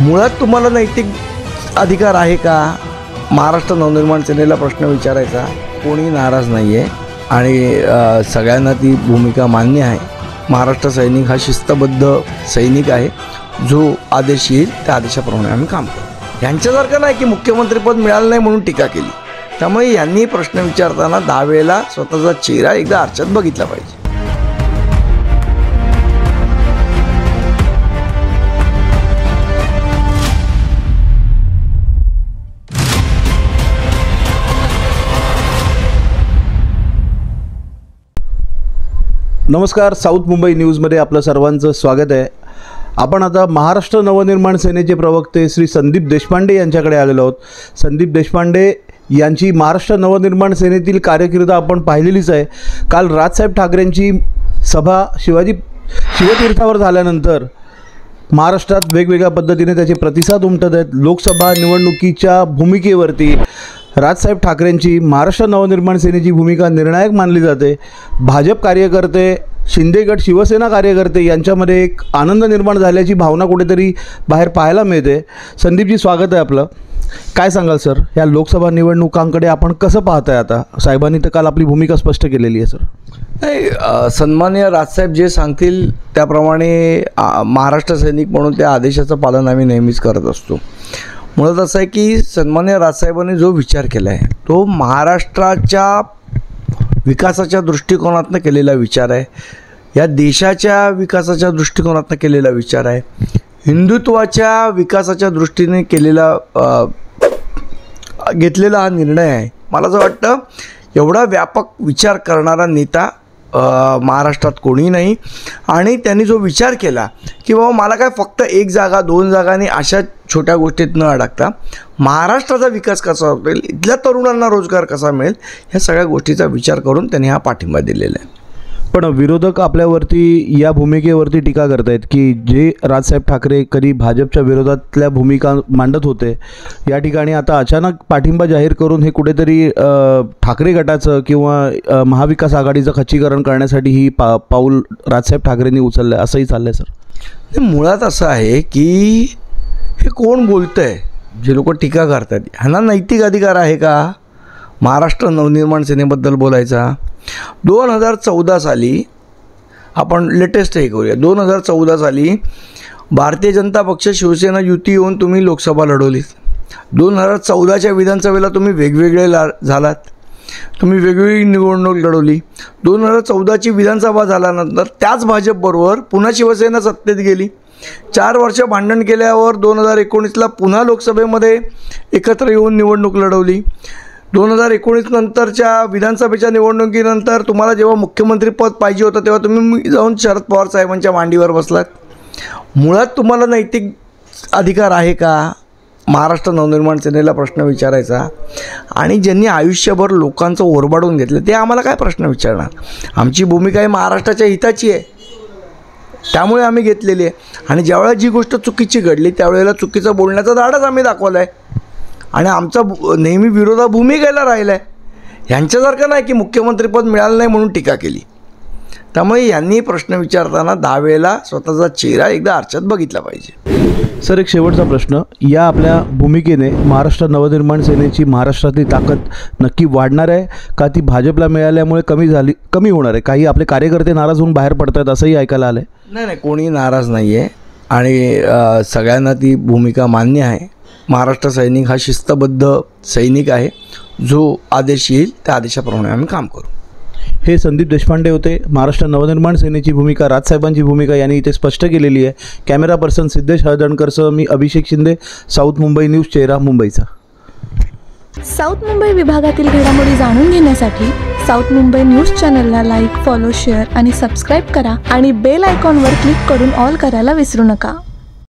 मुळात तुम्हाला नैतिक अधिकार आहे का महाराष्ट्र नवनिर्माण सेनेला प्रश्न विचारायचा? कोणी नाराज नाही आहे आणि सगळ्यांना ती भूमिका मान्य आहे. महाराष्ट्र सैनिक हा शिस्तबद्ध सैनिक आहे. जो आदेश येईल त्या आदेशाप्रमाणे आम्ही काम करू. यांच्यासारखं नाही की मुख्यमंत्रीपद मिळालं नाही म्हणून टीका केली. त्यामुळे यांनी प्रश्न विचारताना 10 वेळेला स्वतःचा चेहरा एकदा आरशात बघितला पाहिजे. नमस्कार, साऊथ मुंबई न्यूजमध्ये आपलं सर्वांचं स्वागत आहे. आपण आता महाराष्ट्र नवनिर्माण सेनेचे प्रवक्ते श्री संदीप देशपांडे यांच्याकडे आलेलो आहोत. संदीप देशपांडे यांची महाराष्ट्र नवनिर्माण सेनेतील कारकीर्द आपण पाहिलेलीच आहे. काल राजसाहेब ठाकरेंची सभा शिवतीर्थावर झाल्यानंतर महाराष्ट्रात वेगवेगळ्या पद्धतीने त्याचे प्रतिसाद उमटत आहेत. लोकसभा निवडणुकीच्या भूमिकेवरती राजसाहेब ठाकरेंची महाराष्ट्र नवनिर्माण सेनेची भूमिका निर्णायक मानली जाते. भाजप कार्यकर्ते, शिंदे गट, शिवसेना कार्यकर्ते यांच्यामध्ये एक आनंद निर्माण झाल्याची भावना कुठेतरी बाहेर पाहायला मिळते. संदीपजी, स्वागत आहे आपलं. काय सांगाल सर, या लोकसभा निवडणुकांकडे आपण कसं पाहताय? आता साहेबांनी तर काल आपली भूमिका स्पष्ट केलेली आहे सर. नाही, सन्माननीय राजसाहेब जे सांगतील त्याप्रमाणे महाराष्ट्र सैनिक म्हणून त्या आदेशाचं पालन आम्ही नेहमीच करत असतो. मुळात असं आहे की सन्माननीय राजसाहेबांनी जो विचार केला आहे तो महाराष्ट्राच्या विकासाच्या दृष्टिकोनातनं केलेला विचार आहे. या देशाच्या विकासाच्या दृष्टिकोनातनं केलेला विचार आहे. हिंदुत्वाच्या विकासाच्या दृष्टीने घेतलेला हा निर्णय आहे. मला असं वाटतं एवढा व्यापक विचार करणारा नेता महाराष्ट्रात कोणी नाही. आणि त्यांनी जो विचार केला की बाबा मला काय फक्त 1 जागा 2 जागांनी अशा छोट्या गोष्टीत न अडकता महाराष्ट्राचा विकास कसा होईल, इथल्या तरुणांना रोजगार कसा मिळेल, ह्या सगळ्या गोष्टीचा विचार करून त्यांनी हा पाठिंबा दिलेला आहे. पण विरोधक आपल्यावरती या भूमिकेवरती टीका करत आहेत की जे राजसाहेब ठाकरे कधी भाजपच्या विरोधातल्या भूमिका मांडत होते, या ठिकाणी आता अचानक पाठिंबा जाहीर करून हे कुठेतरी ठाकरे गटाचं किंवा महाविकास आघाडीचं खच्चीकरण करण्यासाठी ही पाऊल राजसाहेब ठाकरेंनी उचललं आहे, असंही चाललं आहे सर. मुळात असं आहे की हे कोण बोलतं आहे, जे लोक टीका करतात ह्यांना नैतिक अधिकार आहे का महाराष्ट्र नवनिर्माण सेनेबद्दल बोलायचा? 2014 साली आपण लेटेस्ट हे करूया. 2014 साली भारतीय जनता पक्ष शिवसेना युती येऊन तुम्ही लोकसभा लढवलीत. 2014च्या विधानसभेला तुम्ही वेगवेगळे झालात. तुम्ही वेगवेगळी निवडणूक लढवली. 2014ची विधानसभा झाल्यानंतर त्याच भाजपबरोबर पुन्हा शिवसेना सत्तेत गेली. 4 वर्ष भांडण केल्यावर 2019ला पुन्हा लोकसभेमध्ये एकत्र येऊन निवडणूक लढवली. 2019 नंतरच्या विधानसभेच्या निवडणुकीनंतर तुम्हाला जेव्हा मुख्यमंत्रीपद पाहिजे होतं तेव्हा तुम्ही जाऊन शरद पवार साहेबांच्या मांडीवर बसलात. मुळात तुम्हाला नैतिक अधिकार आहे का महाराष्ट्र नवनिर्माण सेनेला प्रश्न विचारायचा? आणि ज्यांनी आयुष्यभर लोकांचं ओरबाडून घेतलं ते आम्हाला काय प्रश्न विचारणार? आमची भूमिका ही महाराष्ट्राच्या हिताची आहे, त्यामुळे आम्ही घेतलेली आहे. आणि ज्यावेळेला जी गोष्ट चुकीची घडली त्यावेळेला चुकीचं बोलण्याचा धाडच आम्ही दाखवला आहे आणि आमचा नेहमी विरोधा भूमिकेला राहिला आहे. ह्यांच्यासारखं नाही की मुख्यमंत्रीपद मिळालं नाही म्हणून टीका केली. त्यामुळे यांनी प्रश्न विचारताना 10 वेळेला स्वतःचा चेहरा एकदा आरशात बघितला पाहिजे. सर, एक शेवटचा प्रश्न. या आपल्या भूमिकेने महाराष्ट्र नवनिर्माण सेनेची महाराष्ट्रातली ताकद नक्की वाढणार आहे का ती भाजपला मिळाल्यामुळे कमी होणार आहे? काही आपले कार्यकर्ते नाराज होऊन बाहेर पडत आहेत असंही ऐकायला आलं आहे. नाही, कोणी नाराज नाही आहे आणि सगळ्यांना ती भूमिका मान्य आहे. महाराष्ट्र सैनिक हा शिस्तबद्ध सैनिक आहे. जो आदेश येईल त्या आदेशाप्रमाणे आम्ही काम करू. हे संदीप देशपांडे होते. महाराष्ट्र नवनिर्माण सेनेची भूमिका, राजसाहेबांची भूमिका यांनी इथे स्पष्ट केलेली आहे. कॅमेरा पर्सन सिद्धेश हळदणकरसह मी अभिषेक शिंदे, साऊथ मुंबई न्यूज, चेहरा मुंबईचा. साऊथ मुंबई विभागातील घडामोडी जाणून घेण्यासाठी साऊथ मुंबई न्यूज चॅनलला लाईक, फॉलो, शेअर आणि सबस्क्राईब करा आणि बेल आयकॉनवर क्लिक करून ऑल करायला विसरू नका.